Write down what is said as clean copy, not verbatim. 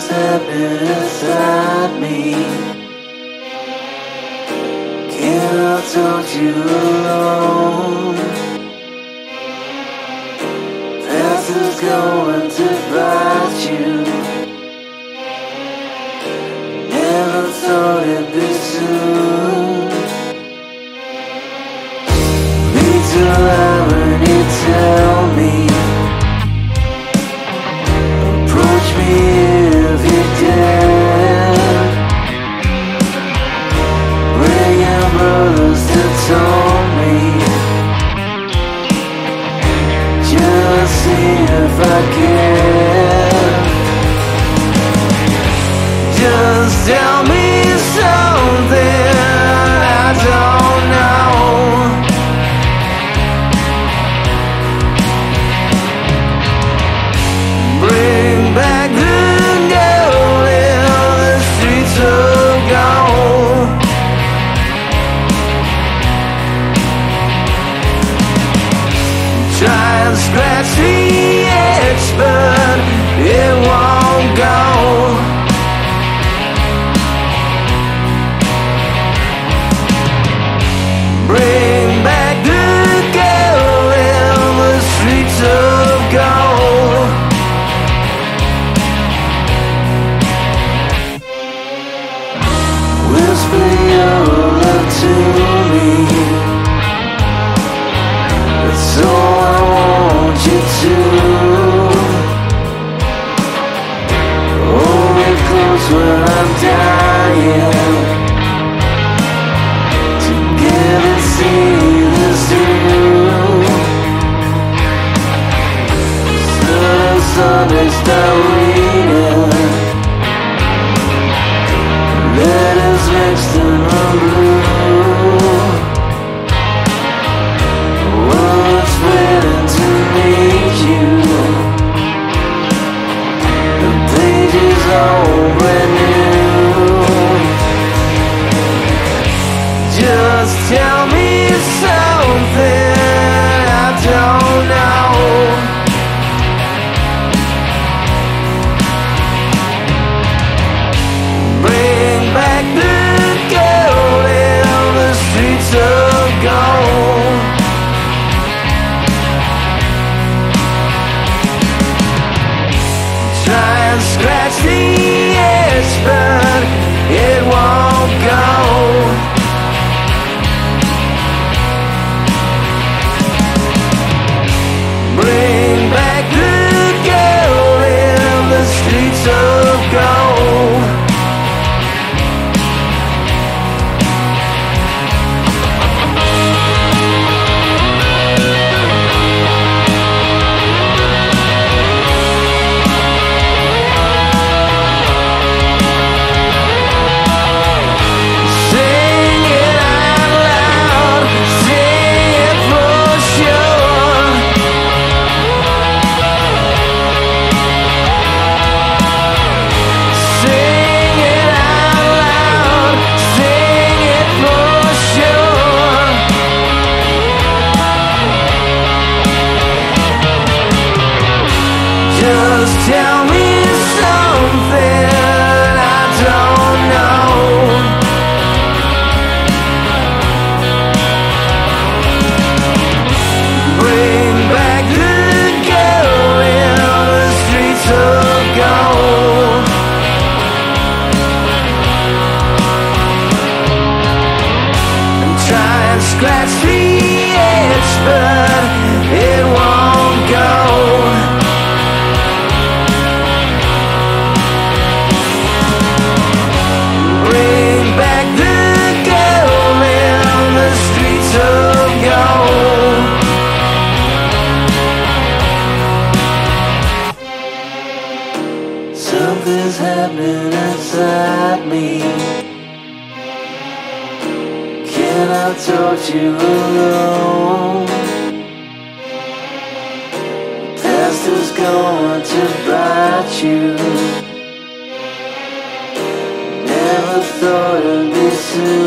Something's happening inside me. Can't I told you alone? Past is going to bite you. Never thought it'd be soon. Need to lie when you tell me. Approach me if you dare. Bring your brothers to taunt me. Just see if I care. Just tell me something I don't know. Bring back the girl in the streets of gold. Try and scratch the itch, but it won't go. Bring back the girl in the streets of gold. Whisper your love to me. That's all I want you to. Hold me close when I'm dying. Together see this through. Sunday start reading. Letters mixed in the blue. Words waiting to meet you. The pages all brand new. Just tell me something I don't know. Bring back the girl in the streets of gold. Try and scratch the itch, but it won't go. Bring back the girl in the streets of gold. Sing it out loud, sing it for sure. Sing it out loud, sing it for sure. Just tell me something I don't know. Bring back the girl in the streets of gold. And try and scratch the itch, but it won't go. Bring back the girl in the streets of gold. Something's happening inside me. Can I touch you alone? Past is going to bite you. Never thought it'd be soon.